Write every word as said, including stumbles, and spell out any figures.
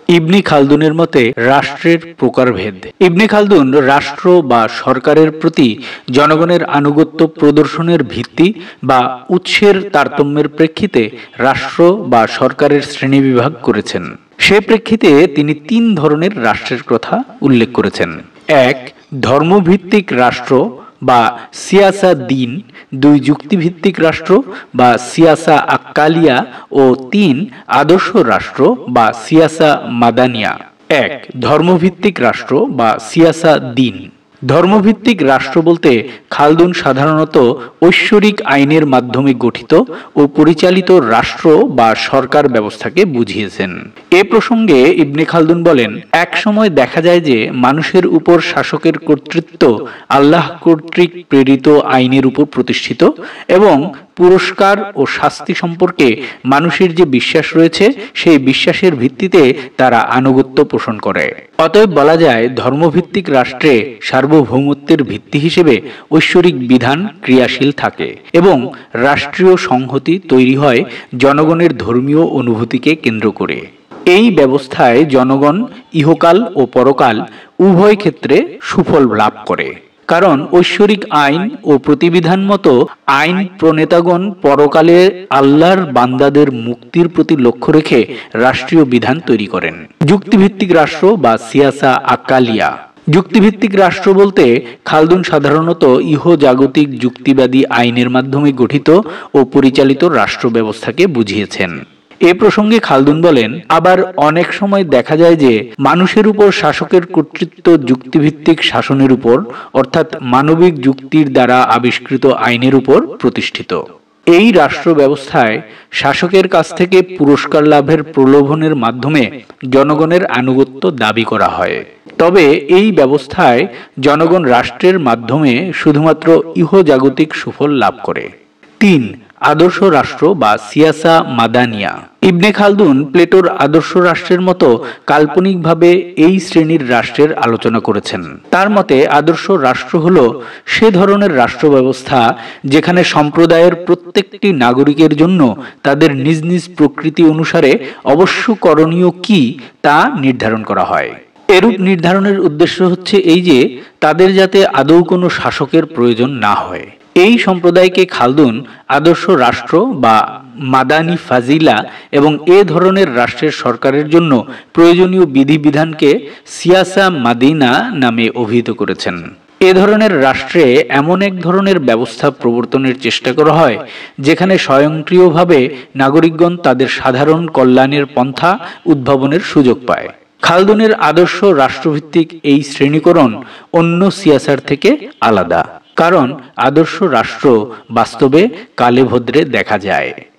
ইবনে খালদুনের মতে রাষ্ট্রের প্রকারভেদ। ইবনে খালদুন রাষ্ট্র বা সরকারের প্রতি জনগণের আনুগত্য প্রদর্শনের ভিত্তি বা উৎসের তারতম্যের প্রেক্ষিতে রাষ্ট্র বা সরকারের শ্রেণীবিভাগ করেছেন। সে প্রেক্ষিতে তিনি তিন ধরনের রাষ্ট্রের কথা উল্লেখ করেছেন। এক, ধর্মভিত্তিক রাষ্ট্র বা সিয়াসা দিন। দুই, যুক্তিভিত্তিক রাষ্ট্র বা সিয়াসা আক্কালিয়া। ও তিন, আদর্শ রাষ্ট্র বা সিয়াসা মাদানিয়া। এক, ধর্মভিত্তিক রাষ্ট্র বা সিয়াসা দিন। ধর্মভিত্তিক রাষ্ট্র বলতে খালদুন সাধারণত ঐশ্বরিক আইনের মাধ্যমে গঠিত ও পরিচালিত রাষ্ট্র বা সরকার ব্যবস্থাকে বুঝিয়েছেন। এ প্রসঙ্গে ইবনে খালদুন বলেন, এক সময় দেখা যায় যে মানুষের উপর শাসকের কর্তৃত্ব আল্লাহ কর্তৃক প্রেরিত আইনের উপর প্রতিষ্ঠিত এবং পুরস্কার ও শাস্তি সম্পর্কে মানুষের যে বিশ্বাস রয়েছে সেই বিশ্বাসের ভিত্তিতে তারা আনুগত্য পোষণ করে। অতএব বলা যায় ধর্মভিত্তিক রাষ্ট্রে সার্বভৌমত্বের ভিত্তি হিসেবে ঐশ্বরিক বিধান ক্রিয়াশীল থাকে এবং রাষ্ট্রীয় সংহতি তৈরি হয় জনগণের ধর্মীয় অনুভূতিকে কেন্দ্র করে। এই ব্যবস্থায় জনগণ ইহকাল ও পরকাল উভয় ক্ষেত্রে সুফল লাভ করে, কারণ ঐশ্বরিক আইন ও প্রতিবিধান মতো আইন প্রণেতাগণ পরকালে আল্লাহর বান্দাদের মুক্তির প্রতি লক্ষ্য রেখে রাষ্ট্রীয় বিধান তৈরি করেন। যুক্তিভিত্তিক রাষ্ট্র বা সিয়াসা আক্কালিয়া। যুক্তিভিত্তিক রাষ্ট্র বলতে খালদুন সাধারণত ইহজাগতিক যুক্তিবাদী আইনের মাধ্যমে গঠিত ও পরিচালিত রাষ্ট্র ব্যবস্থাকে বুঝিয়েছেন। এ প্রসঙ্গে খালদুন বলেন, আবার অনেক সময় দেখা যায় যে মানুষের উপর শাসকের কর্তৃত্ব যুক্তিভিত্তিক শাসনের উপর অর্থাৎ মানবিক যুক্তির দ্বারা আবিষ্কৃত আইনের উপর প্রতিষ্ঠিত। এই রাষ্ট্র ব্যবস্থায় শাসকের কাছ থেকে পুরস্কার লাভের প্রলোভনের মাধ্যমে জনগণের আনুগত্য দাবি করা হয়। তবে এই ব্যবস্থায় জনগণ রাষ্ট্রের মাধ্যমে শুধুমাত্র ইহজাগতিক সুফল লাভ করে। তিন, আদর্শ রাষ্ট্র বা সিয়াসা মাদানিয়া। ইবনে খালদুন প্লেটোর আদর্শ রাষ্ট্রের মতো কাল্পনিকভাবে এই শ্রেণীর রাষ্ট্রের আলোচনা করেছেন। তার মতে আদর্শ রাষ্ট্র হল সে ধরনের রাষ্ট্র ব্যবস্থা যেখানে সম্প্রদায়ের প্রত্যেকটি নাগরিকের জন্য তাদের নিজ নিজ প্রকৃতি অনুসারে অবশ্য করণীয় কি তা নির্ধারণ করা হয়। এরূপ নির্ধারণের উদ্দেশ্য হচ্ছে এই যে তাদের যাতে আদৌ কোনো শাসকের প্রয়োজন না হয়। এই সম্প্রদায়কে খালদুন আদর্শ রাষ্ট্র বা মাদানি ফাজিলা এবং এ ধরনের রাষ্ট্রের সরকারের জন্য প্রয়োজনীয় বিধিবিধানকে সিয়াসা মাদিনা নামে অভিহিত করেছেন। এ ধরনের রাষ্ট্রে এমন এক ধরনের ব্যবস্থা প্রবর্তনের চেষ্টা করা হয় যেখানে স্বয়ংক্রিয়ভাবে নাগরিকগণ তাদের সাধারণ কল্যাণের পন্থা উদ্ভাবনের সুযোগ পায়। খালদুনের আদর্শ রাষ্ট্রভিত্তিক এই শ্রেণীকরণ অন্য সিয়াসার থেকে আলাদা, কারণ আদর্শ রাষ্ট্র বাস্তবে কালে ভদ্রে দেখা যায়।